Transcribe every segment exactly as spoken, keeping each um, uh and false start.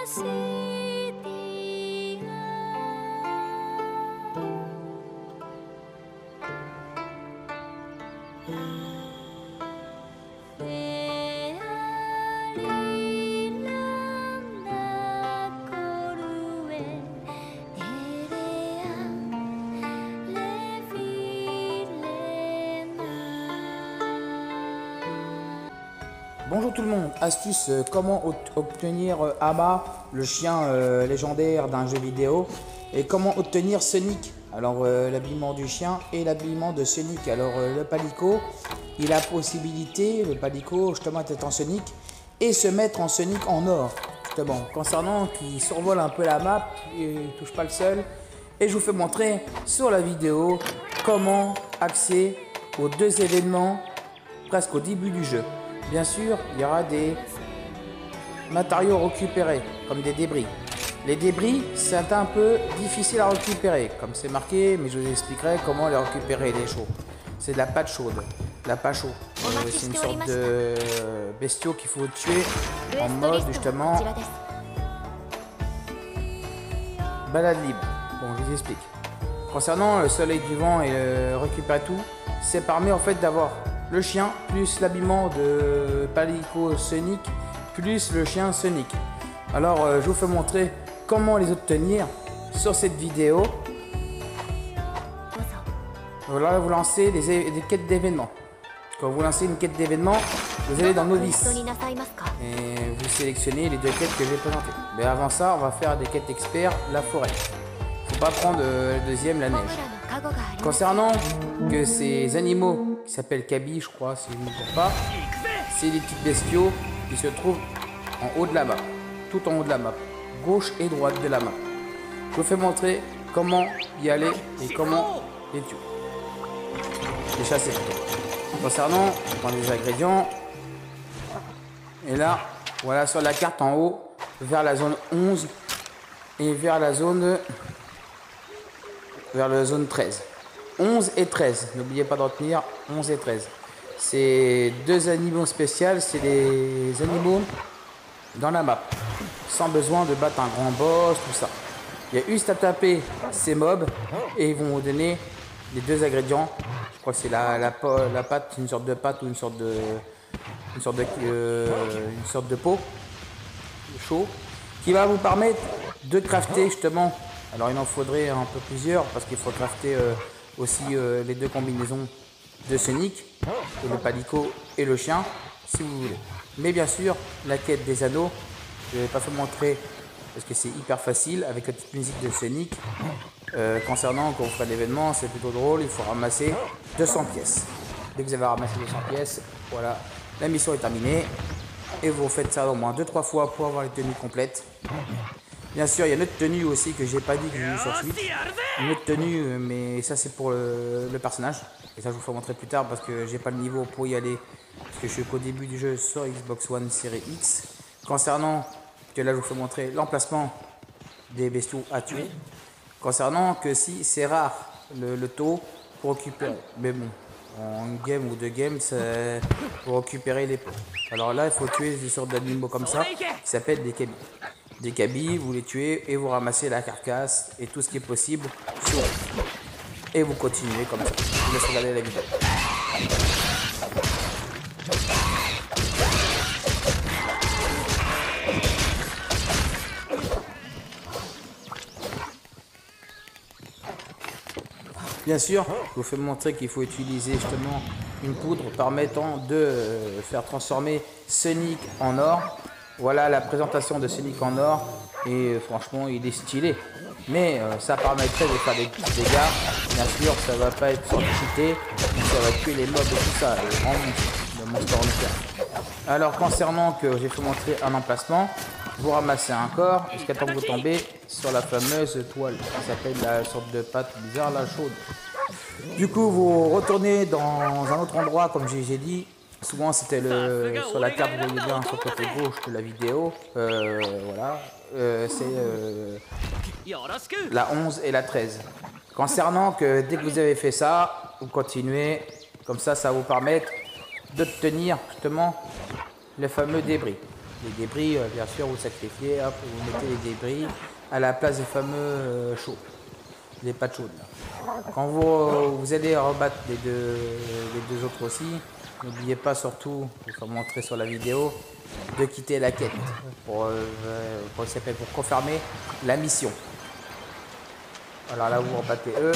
Bonjour tout le monde, astuce euh, comment obtenir euh, Ama, le chien euh, légendaire d'un jeu vidéo, et comment obtenir Sonic. Alors euh, l'habillement du chien et l'habillement de Sonic. Alors euh, le Palico, il a la possibilité, le Palico justement d'être en Sonic et se mettre en Sonic en or. Justement, concernant qui survole un peu la map, il ne touche pas le sol. Et je vous fais montrer sur la vidéo comment accéder aux deux événements presque au début du jeu. Bien sûr, il y aura des matériaux récupérés, comme des débris. Les débris, c'est un peu difficile à récupérer, comme c'est marqué, mais je vous expliquerai comment les récupérer, les chauds. C'est de la pâte chaude, la pâte chaude. Euh, c'est une sorte de bestiaux qu'il faut tuer en mode, justement, balade libre. Bon, je vous explique. Concernant le soleil du vent et euh, récupérer tout, c'est permis en fait d'avoir le chien plus l'habillement de Palico Sonic plus le chien Sonic. Alors euh, je vous fais montrer comment les obtenir sur cette vidéo. Voilà, vous lancez des, des quêtes d'événements. Quand vous lancez une quête d'événements, vous allez dans Novice et vous sélectionnez les deux quêtes que j'ai présentées. Mais avant ça, on va faire des quêtes experts, la forêt. Faut pas prendre euh, la deuxième, la neige. Concernant que ces animaux qui s'appellent Kaby, je crois, si je ne me trompe pas, c'est des petits bestiaux qui se trouvent en haut de la map, tout en haut de la map, gauche et droite de la map. Je vous fais montrer comment y aller et comment les tuer, les chasser. Concernant, on prend les ingrédients, et là, voilà sur la carte en haut, vers la zone onze et vers la zone, vers la zone treize. onze et treize, n'oubliez pas de retenir onze et treize. C'est deux animaux spéciaux, c'est des animaux dans la map, sans besoin de battre un grand boss, tout ça. Il y a juste à taper ces mobs et ils vont vous donner les deux ingrédients. Je crois que c'est la, la, la pâte, une sorte de pâte ou une sorte de, une sorte de, euh, une sorte de pot chaud qui va vous permettre de crafter justement. Alors il en faudrait un peu plusieurs parce qu'il faut crafter euh, aussi euh, les deux combinaisons de Sonic, et le Palico et le chien, si vous voulez. Mais bien sûr, la quête des anneaux, je ne vais pas vous montrer parce que c'est hyper facile avec la petite musique de Sonic. Euh, concernant quand vous faites l'événement, c'est plutôt drôle, il faut ramasser deux cents pièces. Dès que vous avez ramassé deux cents pièces, voilà, la mission est terminée. Et vous faites ça au moins deux trois fois pour avoir les tenues complètes. Bien sûr, il y a une autre tenue aussi que j'ai pas dit que j'ai eu sur Switch. Une autre tenue, mais ça c'est pour le, le personnage. Et ça je vous ferai montrer plus tard parce que j'ai pas le niveau pour y aller. Parce que je suis qu'au début du jeu sur Xbox One série X. Concernant, que là je vous fais montrer l'emplacement des bestiaux à tuer. Concernant que si c'est rare le, le taux pour récupérer. Mais bon, en game ou deux games, c'est pour récupérer les pots. Alors là, il faut tuer des sortes d'animaux comme ça qui s'appellent des Kaby. Des Kaby, vous les tuez et vous ramassez la carcasse et tout ce qui est possible sur eux. Et vous continuez comme ça. Je vous laisse regarder la vidéo. Bien sûr, je vous fais montrer qu'il faut utiliser justement une poudre permettant de faire transformer Sonic en or. Voilà la présentation de Sonic en or et euh, franchement il est stylé. Mais euh, ça permettrait de faire des petits dégâts. Bien sûr ça va pas être sans cheater, ça va tuer les mobs et tout ça, les grands monstres, le Monster Hunter. Alors concernant que j'ai fait montrer un emplacement, vous ramassez un corps jusqu'à temps que vous tombez sur la fameuse toile qui s'appelle la sorte de pâte bizarre, la chaude. Du coup vous retournez dans un autre endroit comme j'ai dit. Souvent c'était le sur la carte, vous voyez bien sur le côté gauche de la vidéo, euh, voilà, euh, c'est euh, la onze et la treize. Concernant que dès que vous avez fait ça, vous continuez, comme ça ça va vous permettre d'obtenir justement les fameux débris. les débris, euh, bien sûr, vous sacrifiez, hop, vous mettez les débris à la place des fameux euh, chauds, les pâtes chaudes. Là. Quand vous, euh, vous allez rebattre les deux, les deux autres aussi, n'oubliez pas surtout, je vais vous montrer sur la vidéo, de quitter la quête pour, euh, pour, pour confirmer la mission. Alors là, vous rebattez eux.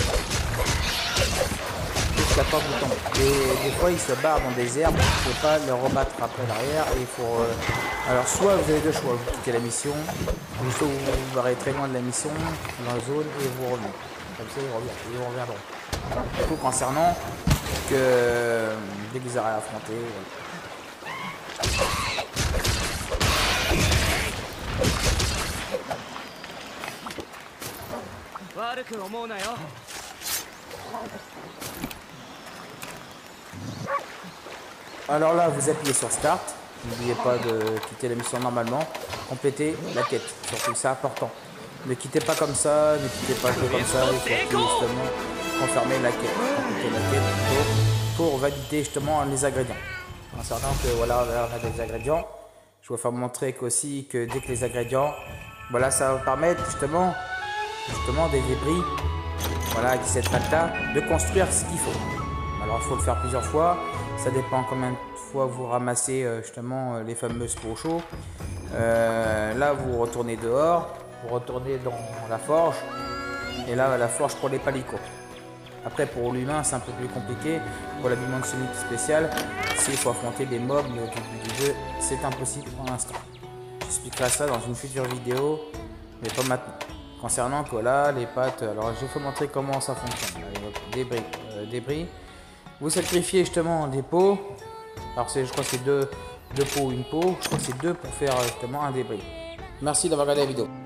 Jusqu'à pas vous tomber. Et des fois, ils se barrent dans des herbes. Vous ne pouvez pas le rebattre après l'arrière. Et pour, euh... alors, soit vous avez deux choix. Vous quittez la mission, ou soit vous vous barrez très loin de la mission, dans la zone, et vous revenez. Comme ça, ils reviennent. Ils reviendront. Du coup, concernant que dès que vous aurez affronté, voilà. Alors là, vous appuyez sur Start. N'oubliez pas de quitter la mission normalement. Complétez la quête. Surtout, c'est important. Ne quittez pas comme ça, ne quittez pas que comme ça. Il faut justement confirmer la quête. Compléter la quête pour, pour valider justement les ingrédients. Concernant que voilà, on a des ingrédients. Je vais vous faire montrer qu'aussi que dès que les ingrédients, voilà, ça va permettre justement, justement des débris. Voilà, avec cette pâte-là, de construire ce qu'il faut. Alors, il faut le faire plusieurs fois. Ça dépend combien de fois vous ramassez euh, justement euh, les fameuses pots chauds. Euh, là, vous retournez dehors, vous retournez dans la forge. Et là, la forge pour les palicots. Après, pour l'humain, c'est un peu plus compliqué. Pour la dimension spéciale, s'il faut affronter des mobs, mais au début du jeu, c'est impossible pour l'instant. J'expliquerai ça dans une future vidéo, mais pas maintenant. Concernant que là, les pâtes, alors je vais vous montrer comment ça fonctionne. Débris, euh, débris. Vous sacrifiez justement des pots. Alors je crois que c'est deux, deux pots ou une pot. Je crois que c'est deux pour faire justement un débris. Merci d'avoir regardé la vidéo.